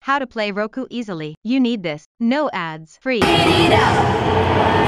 How to play Roku easily. You need this. No ads. Free.